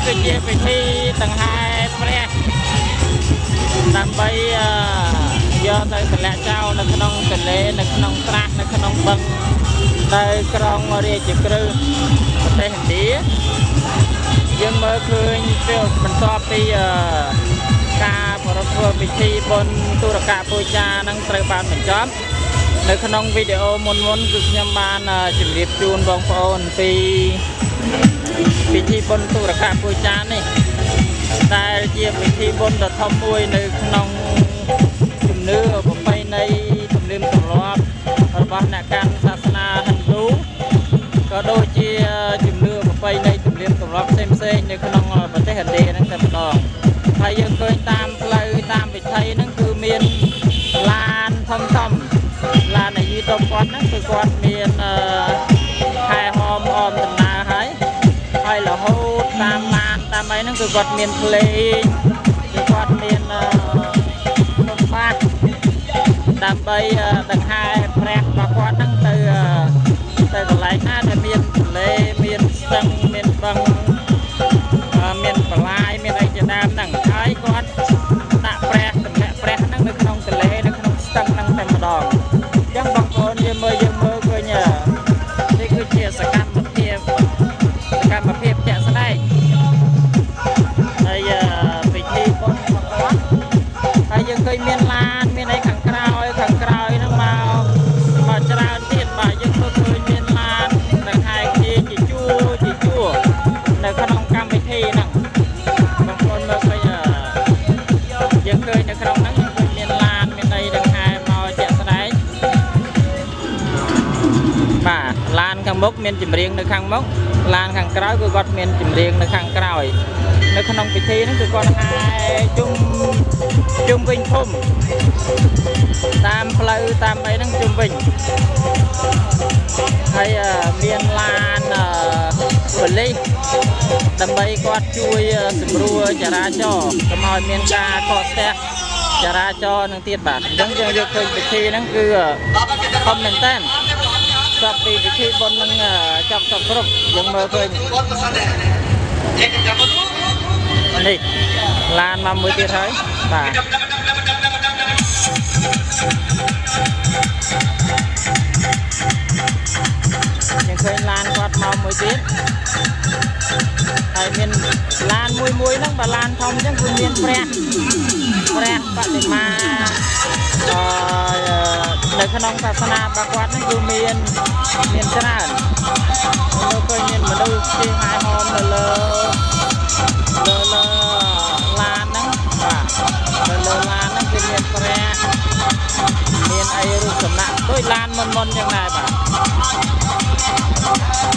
គឺជាពិធីដង្ហែព្រះដើម្បីយកទៅទម្លាក់ចោលនៅក្នុងទន្លេនៅក្នុងស្រះនៅក្នុងបឹងនៅក្រុងរាជក្រឹសប្រទេសឥណ្ឌាយើងមើលឃើញពីបន្ទាប់ពីការប្រារព្ធធ្វើពិធីបុណ្យទុរកពូជានឹងត្រូវបានបញ្ចប់នៅក្នុងវីដេអូមុនគឺខ្ញុំបានជម្រាបជូនបងប្អូនពីពិធីបុណ្យទុរកពូជានេះដែលជាពិធីបុណ្យដ៏ធំមួយនៅក្នុងជំនឿប្រពៃណីទំនៀមទម្លាប់របស់អ្នកកាន់សាសនាហិណ្ឌូក៏ដូចជាជំនឿប្រពៃណីទំនៀមទម្លាប់ផ្សេងៗនៅក្នុងប្រទេសឥណ្ឌាហ្នឹងតែម្ដងហើយយើងឃើញតាមផ្លូវតាមវិថីហ្នឹងគឺមានឡានធំឡានអាយុដល់គាត់ហ្នឹងគឺគាត់មានខែហមអមដំណើរហើយរហូតតាមឡានតាមអីហ្នឹងគឺគាត់មានភ្លេងគឺគាត់មានបាត់ដើម្បីដង្ហែព្រះរបស់គាត់ហ្នឹងទៅកន្លែងណាដែលមានទន្លេមានស្ទឹងមានបឹងមានបន្លាយមានអីជាដើមហ្នឹងហើយគាត់ដាក់ព្រះទម្លាក់ព្រះហ្នឹងនៅក្នុងទន្លេនៅក្នុងស្ទឹងហ្នឹងតែម្ដងអញ្ចឹងបងប្អូនយើងមើលឃើញនេះគឺជាសកម្មភាពជាក់ស្ដែងហើយពិធីបុណ្យរបស់គាត់ហើយយើងឃើញមានឡានមានអីខាងក្រោយហ្នឹងមកច្រើនទៀតបាទយើងឃើញមានឡានដែលហែកជាជួរនៅក្នុងកម្មវិធីហ្នឹងបងប្អូនមើលឃើញយើងឃើញនៅក្នុងហ្នឹងយើងឃើញមានឡានមានអីដែលហែមកជាក់ស្ដែងបាទឡានខាងមុខមានចម្រៀងនៅខាងមុខឡានខាងក្រោយគឺគាត់មានចម្រៀងនៅខាងក្រោយនៅក្នុងពិធីហ្នឹងគឺគាត់ហែជុំវិញភូមិតាមផ្លូវតាមអីហ្នឹងជុំវិញហើយមានឡានប៉ូលីសដើម្បីគាត់ជួយសម្រួលចរាចរណ៍កុំឲ្យមានការកកស្ទះចរាចរណ៍នឹងទៀតបាទអញ្ចឹងយើងយកឃើញពិធីហ្នឹងគឺធំមែនតើចប់ពីពិធីបុណ្យនឹងចប់គ្រប់យើងមើលឃើញនេះឡានមកមួយទៀតហើយបាទយើងឃើញឡានគាត់មកមួយទៀតហើយមានឡានមួយហ្នឹងបើឡានធំអញ្ចឹងគឺមានព្រះបដិមានៅក្នុងសាសនារបស់គាត់ហ្នឹងគឺមានច្រើនមើលឃើញមានមនុស្សជិះហែហមនៅលើឡានហ្នឹងបាទនៅលើឡានហ្នឹងគឺមានព្រះមានអីរូបសំណាកដូចឡានមុនចឹងដែរបាទ